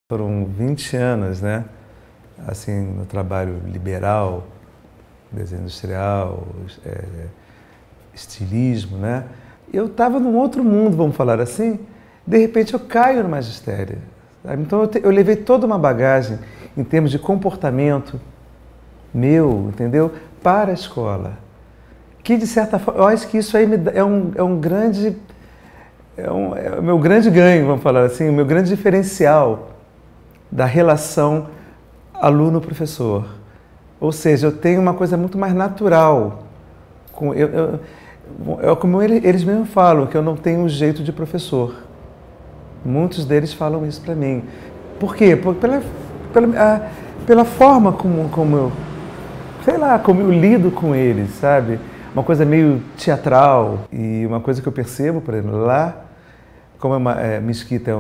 Foram 20 anos, né? Assim, no trabalho liberal, desenho industrial, estilismo, né? Eu estava num outro mundo, vamos falar assim, de repente eu caio no magistério. Sabe? Então eu levei toda uma bagagem em termos de comportamento meu, entendeu? Para a escola. Que de certa forma, eu acho que isso aí é um grande, é o meu grande ganho, vamos falar assim, o meu grande diferencial da relação aluno-professor. Ou seja, eu tenho uma coisa muito mais natural. Como eles mesmos falam, que eu não tenho um jeito de professor. Muitos deles falam isso para mim. Por quê? Pela forma como eu, sei lá, como eu lido com eles, sabe? Uma coisa meio teatral. E uma coisa que eu percebo, por exemplo, lá, como é uma mesquita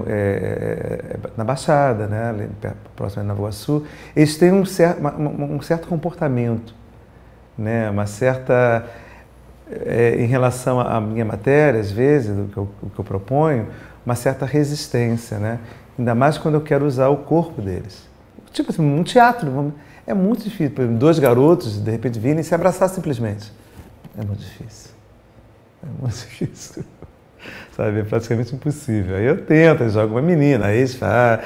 na Baixada, né, próximo de Nova Iguaçu, eles têm um certo comportamento, né, uma certa, em relação à minha matéria, às vezes, o que eu proponho, uma certa resistência, né, ainda mais quando eu quero usar o corpo deles. Tipo assim, um teatro, é muito difícil, por exemplo, dois garotos, de repente, virem e se abraçar simplesmente. É muito difícil. É muito difícil. Sabe, é praticamente impossível. Aí eu tento, eu jogo uma menina, aí eles falam,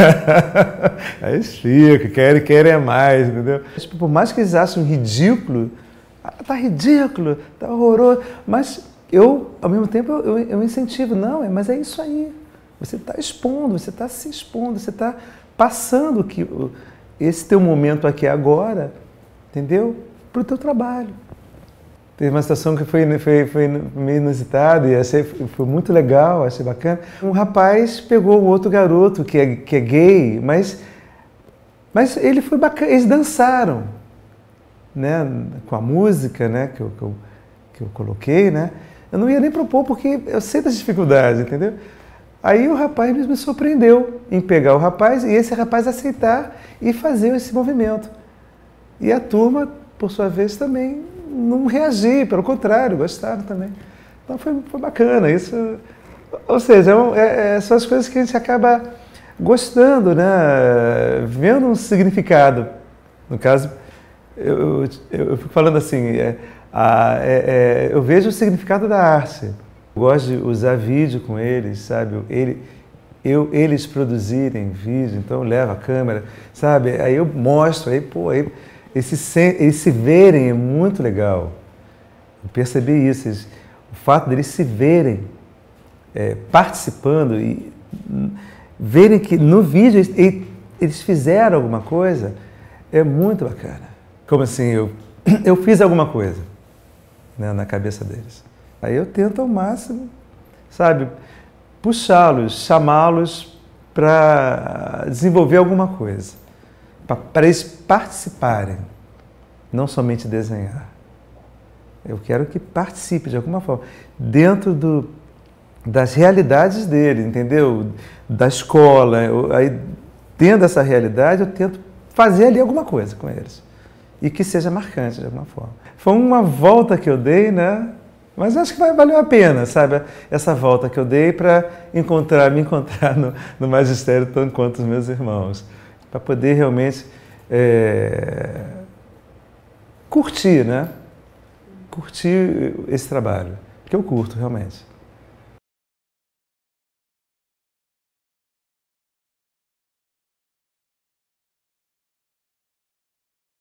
aí eles ficam, querem mais, entendeu? Tipo, por mais que eles achem ridículo, tá ridículo, tá horroroso, mas eu, ao mesmo tempo, eu incentivo, não, mas é isso aí. Você está expondo, você está se expondo, você está passando esse teu momento aqui agora, entendeu? Para o teu trabalho. Teve uma situação que foi meio inusitada e foi muito legal, achei bacana. Um rapaz pegou um outro garoto que é gay, mas ele foi bacana, eles dançaram, né, com a música, né, que eu coloquei, né. Eu não ia nem propor porque eu sei das dificuldades, entendeu? Aí o rapaz me surpreendeu em pegar o rapaz e esse rapaz aceitar e fazer esse movimento. E a turma, por sua vez, também não reagir, pelo contrário, gostaram também. Então foi bacana isso. Ou seja, são as coisas que a gente acaba gostando, né? Vendo um significado. No caso, eu fico falando assim, eu vejo o significado da arte. Eu gosto de usar vídeo com eles, sabe? Eles produzirem vídeo, então eu levo a câmera, sabe? Aí eu mostro, eles se verem é muito legal. Eu percebi isso, o fato deles se verem participando e verem que no vídeo eles fizeram alguma coisa, é muito bacana. Como assim, eu fiz alguma coisa, né, na cabeça deles. Aí eu tento ao máximo, sabe, puxá-los, chamá-los para desenvolver alguma coisa. Para eles participarem, não somente desenhar. Eu quero que participe de alguma forma, dentro das realidades dele, entendeu? Da escola. Aí, dentro dessa realidade, eu tento fazer ali alguma coisa com eles. E que seja marcante de alguma forma. Foi uma volta que eu dei, né? Mas acho que valeu a pena, sabe? Essa volta que eu dei para me encontrar no magistério tanto quanto os meus irmãos. Para poder realmente curtir, né? Curtir esse trabalho, que eu curto realmente.